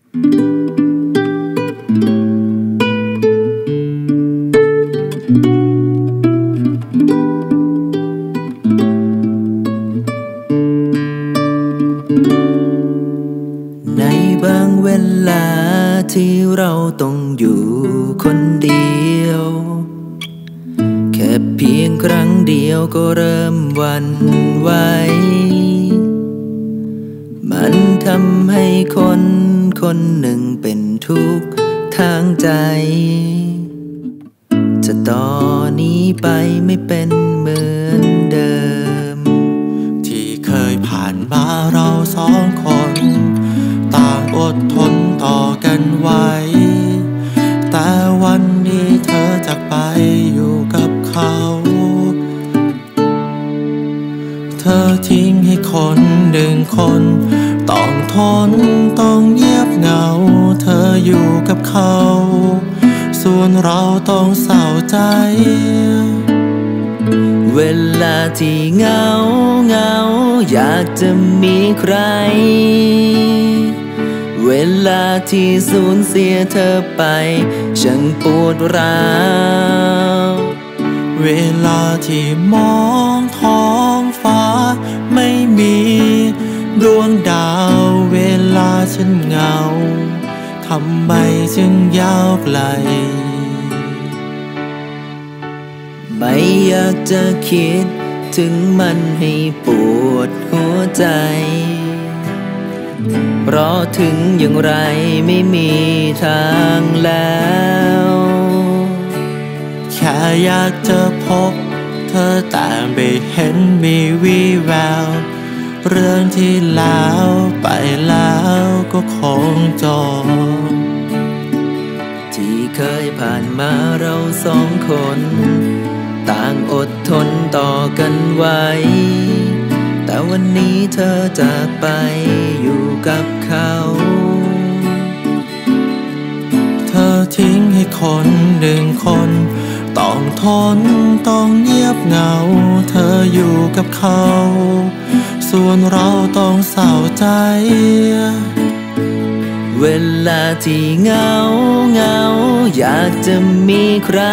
ในบางเวลาที่เราต้องอยู่คนเดียวแค่เพียงครั้งเดียวก็เริ่มหวั่นไหวมันทำให้คนคนหนึ่งเป็นทุกข์ทางใจจะต่อนี้ไปไม่เป็นเหมือนเดิมที่เคยผ่านมาเราสองคนต่างอดทนต่อกันไว้แต่วันนี้เธอจากไปอยู่กับเขาเธอทิ้งให้คนหนึ่งคนต้องทนต้องเงียบเหงาเธออยู่กับเขาส่วนเราต้องเศร้าใจเวลาที่เหงาอยากจะมีใครเวลาที่สูญเสียเธอไปช่างปวดร้าวเวลาที่มองท้องฟ้าไม่มีดวงดาวเวลาฉันเหงาทำไมจึงยาวไกลไม่อยากจะคิดถึงมันให้ปวดหัวใจเพราะถึงอย่างไรไม่มีทางแล้วแค่อยากจะพบเธอแต่ไม่เห็นมีวี่แววเรื่องที่แล้วไปแล้วก็คงจบที่เคยผ่านมาเราสองคนต่างอดทนต่อกันไว้แต่วันนี้เธอจากไปอยู่กับเขาเธอทิ้งให้คนหนึ่งคนต้องทนต้องเงียบเหงาเธออยู่กับเขาส่วนเราต้องเศร้าใจเวลาที่เหงาอยากจะมีใคร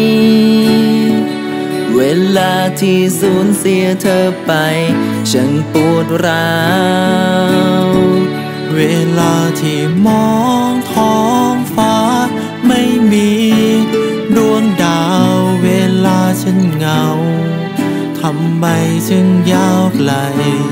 เวลาที่สูญเสียเธอไปช่างปวดร้าวเวลาที่มองท้องฟ้าไม่มีดวงดาวเวลาฉันเหงาทำไมจึงยาวไกล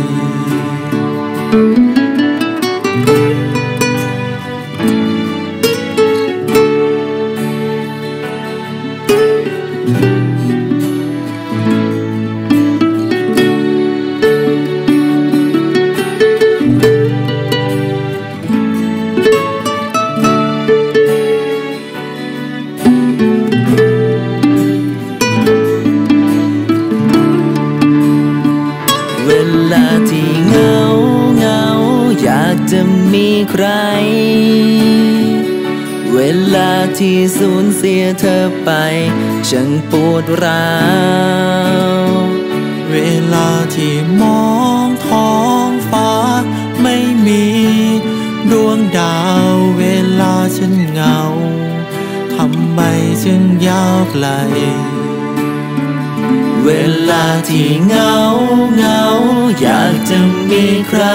เวลาที่เหงาอยากจะมีใครเวลาที่สูญเสียเธอไปช่างปวดร้าวเวลาที่มองท้องฟ้าไม่มีดวงดาวเวลาฉันเหงาทำไมจึงยาวไกลเวลาที่เหงาอยากจะมีใคร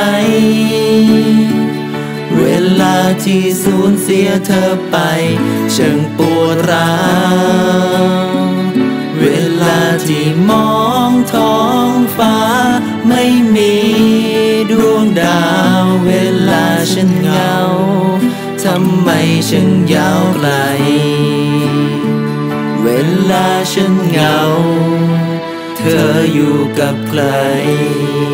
เวลาที่สูญเสียเธอไปช่างปวดร้าวเวลาที่มองท้องฟ้าไม่มีดวงดาวเวลาฉันเหงาทำไมฉันยาวไกลเวลาฉันเหงาเธออยู่กับใคร